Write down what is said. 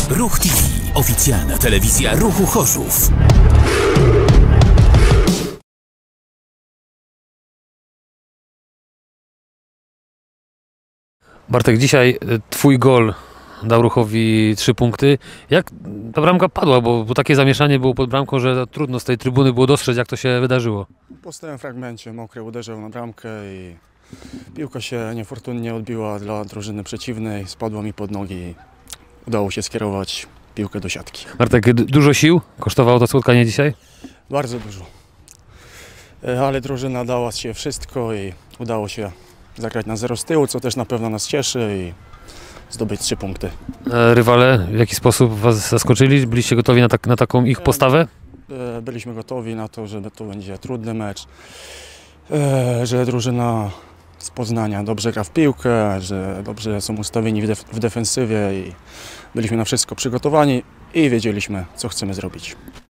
Ruch TV. Oficjalna telewizja Ruchu Chorzów. Bartek, dzisiaj twój gol dał Ruchowi 3 punkty. Jak ta bramka padła, bo takie zamieszanie było pod bramką, że trudno z tej trybuny było dostrzec, jak to się wydarzyło. Po stałym fragmencie Mokry uderzył na bramkę i piłka się niefortunnie odbiła dla drużyny przeciwnej, spadła mi pod nogi i udało się skierować piłkę do siatki. Bartek, dużo sił kosztowało to spotkanie dzisiaj? Bardzo dużo, ale drużyna dała z siebie wszystko i udało się zagrać na 0 z tyłu, co też na pewno nas cieszy i zdobyć 3 punkty. Rywale w jaki sposób was zaskoczyli? Byliście gotowi na taką ich postawę? Byliśmy gotowi na to, że to będzie trudny mecz, że drużyna z Poznania dobrze gra w piłkę, że dobrze są ustawieni w defensywie i byliśmy na wszystko przygotowani i wiedzieliśmy, co chcemy zrobić.